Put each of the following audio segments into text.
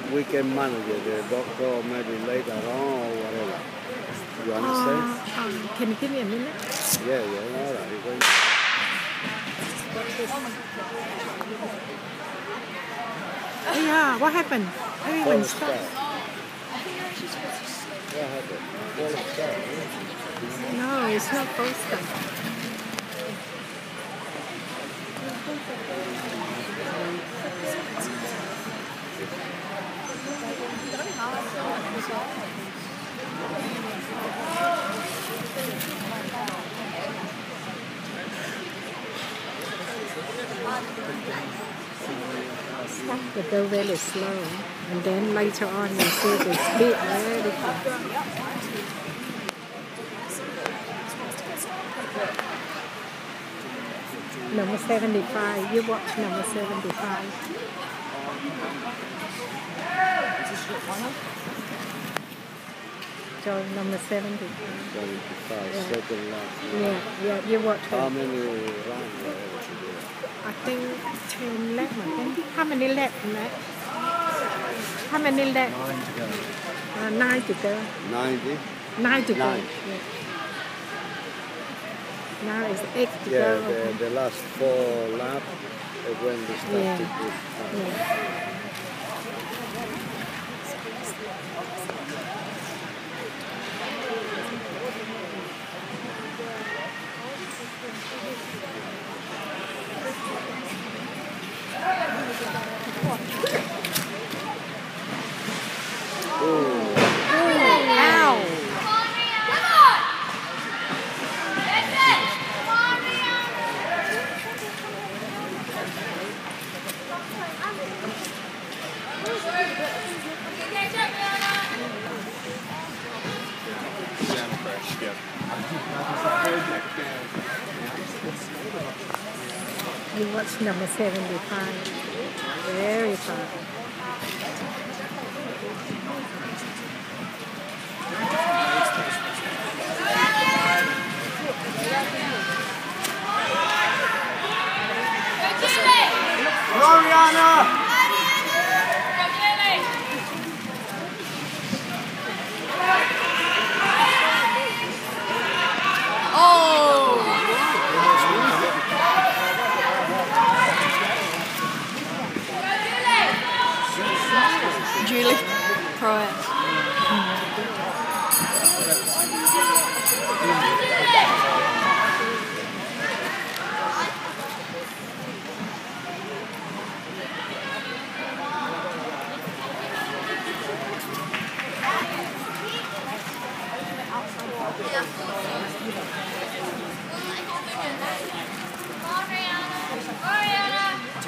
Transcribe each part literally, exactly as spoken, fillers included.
we can manage it. The doctor maybe later on or whatever. You understand? Uh, um, can you give me a minute? Yeah, yeah, all right. You're going... Yeah, what happened? Everyone False stopped. start. What happened? False start. No, it's not false start. Start the go very slow, and then later on you see the speed very fast. Number seventy-five. You watch number seventy-five. So number seventy-five. seventy-five, Yeah. second last. Yeah, yeah. You watch How it. many rounds? I think ten left. I think. How many left, Matt? How many left? Nine to go. Uh, nine to go. ninety? Nine to Nine. go. Yeah. Now it's eight to Yeah, go. the, the last four laps is when they start Yeah. to push. Yeah. Jam crash, yeah. You watch number seventy-five. Very fast. Gloriana! Julie Croat.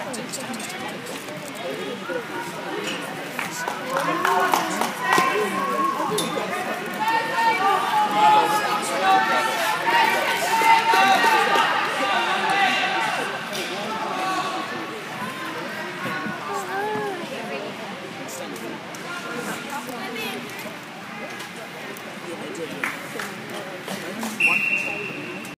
Oriana!